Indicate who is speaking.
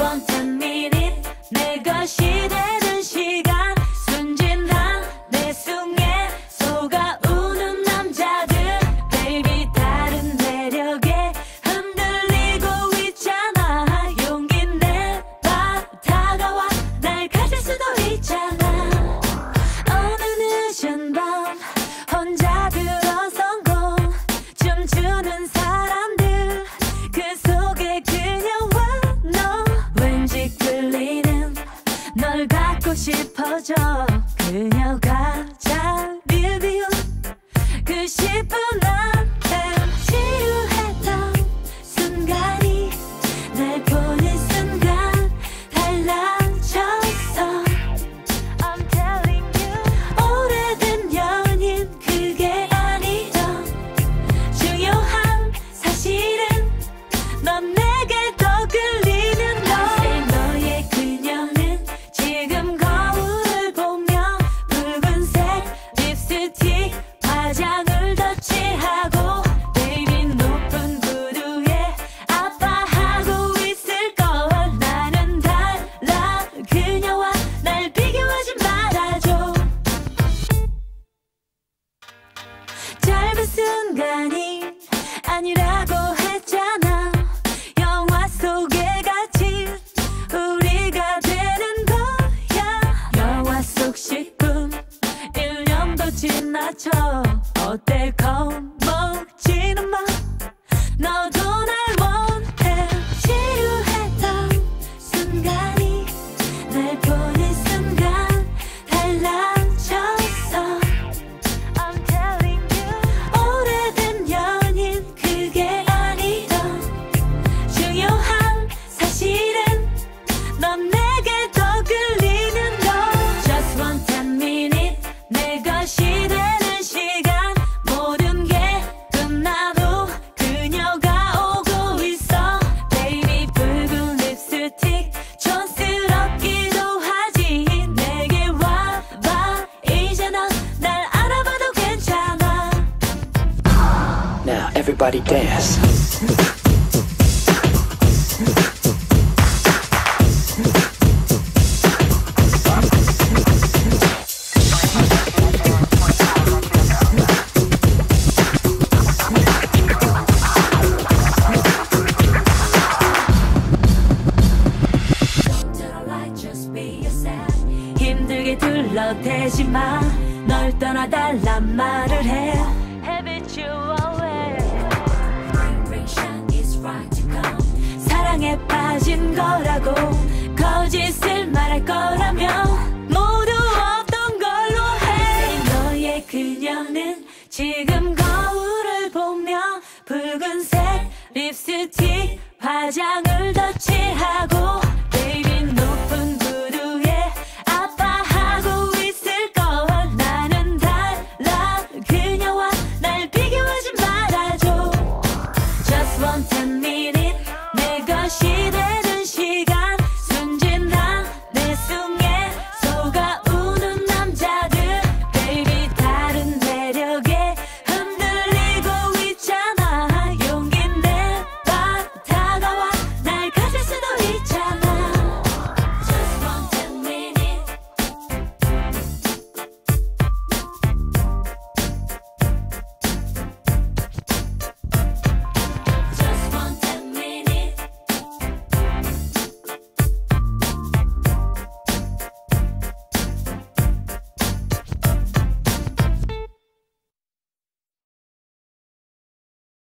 Speaker 1: one 10minute 내 것이 되는 시간 순진한 내 숭에 속아 우는 남자들 baby 다른 매력에 흔들리고 있잖아 용기 내봐 다가와 날 가질 수도 있잖아 어느 늦은 밤 혼자 들어선 곳 춤추는 사람들 그 속에 그녀와 너 왠지 끌리는 널 갖고 싶어져 그녀가 자리를 비운 그 10분 앞에 지루했던 순간이 날 보는 순간 달라졌어 I'm telling you 오래된 연인 그게 아니던 중요한 사실은 넌 내게 더 끌리는 너 너의 그녀는 지금 거울을 보며 붉은색 립스틱 화장을 덧칠하고 베이비 높은 구두에 아파하고 있을걸 나는 달라 그녀와 날 비교하지 말아줘 짧은 순간이 아니라고 했잖아 영화 속에 갇힌 우리가 되는 거야 영화 속 10분 1년도 지나쳐 어때 겁먹지는 마 너도 날 원해 지루했던 순간이 날 보는 순간 달라졌어 I'm telling you 오래된 연인 그게 아니던 중요한 사실은 넌 내게 더 끌리는 너 Just one 10minute 내 것이 되는 시간 모든 게 끝나도 그녀가 오고 있어 Baby 붉은 립스틱 촌스럽기도 하지 내게 와봐 이제 넌 날 알아봐도 괜찮아
Speaker 2: Now everybody dance.
Speaker 1: 힘들게 둘러대지 마 널 떠나달란 말을 해 Have it your way 사랑에 빠진 거라고 거짓을 말할 거라면 모두 없던 걸로 해 너의 그녀는 지금 거울을 보며 붉은색 립스틱 화장을 덧칠하고